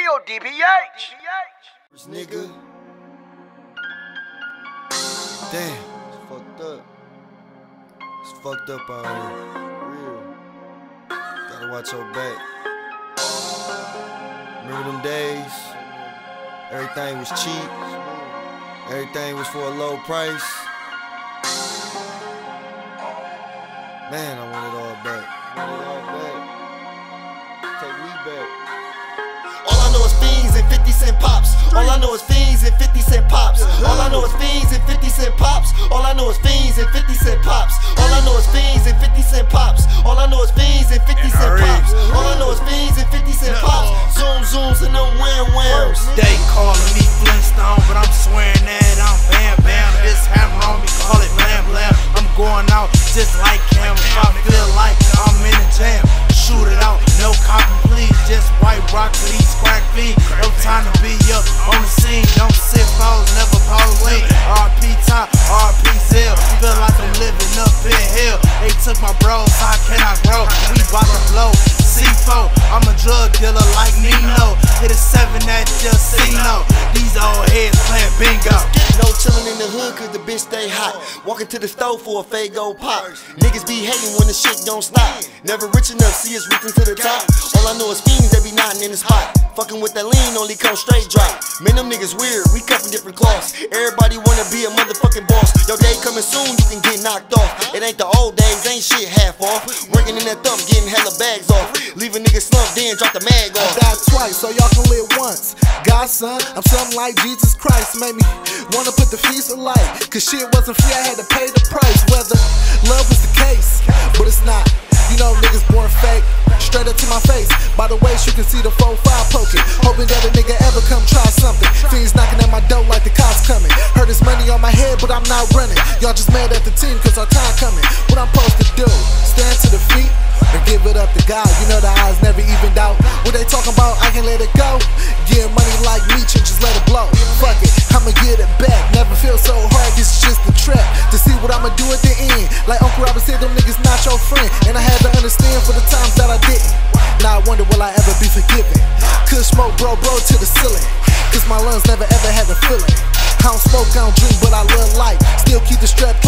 Yo, DBH. Nigga. Damn, it's fucked up. It's fucked up out here. Real. Gotta watch your back. Remember them days? Everything was cheap. Everything was for a low price. Man, I want it all back. I want it all back. Take me back. All I know is fiends and 50-cent pops. All I know is fiends and 50-cent pops. All I know is fiends and 50-cent pops. All I know is fiends and 50-cent pops. All I know is fiends and 50-cent pops. All I know is fiends and 50-cent pops. All I know is fiends and 50-cent pops. Zoom zooms and them whams. They calling me Flintstone, but I'm swearing that I'm Bam Bam. This hammer on me, call it Blam Blam. I'm going out just like Cam. If I feel like I'm in a jam, shoot it out, no copy please. Just white rock for these crack fiends. No time to be up on the scene. Don't sit foes, never pose lean. RP Top, RP Zill. Feel like I'm living up in hell. They took my bros, how can I grow? We bout to blow. C4, I'm a drug dealer like Nino. Hit a 7 at Casino. These old heads playing bingo. No chillin' in the hood cause the bitch stay hot. Walking to the stove for a Faygo pop. Niggas be hating when the shit don't stop. Never rich enough, see us reaching to the top. All I know is fiends that be knotting in the spot. Fucking with that lean, only come straight drop. Man, them niggas weird, we cut from different cloths. Everybody wanna be a motherfucking boss. Your day coming soon, you can get knocked off. It ain't the old days, ain't shit half off. Working in that thumb, getting hella bags off. Leave a nigga slumped, then drop the mag off. I died twice, so y'all can live once. Godson, I'm something like Jesus Christ. Made me wanna put the feast of light. Cause shit wasn't free, I had to pay the price. Whether love was the case, but it's not. You know niggas born fake, straight up to my face. By the waist you can see the 4-5 poking. Hoping that a nigga ever come try something. Fiends knocking at my door like the cops coming. Heard this money on my head but I'm not running. Y'all just mad at the team cause our time coming. What I'm supposed to do, stand to the feet and give it up to God. You know the odds never evened out. What they talking about, I can let it go. Get money like Meech and just let it blow. Fuck it, I'ma get it back. Never feel so hard, it's just a trap. To see what I'ma do at the end. Like Uncle Robert said, them niggas not your friend. And I had to understand for the times that I didn't. Now I wonder will I ever be forgiven. Could smoke bro to the ceiling. Cause my lungs never ever had a feeling. I don't smoke, I don't drink, but I love life. Still keep the strap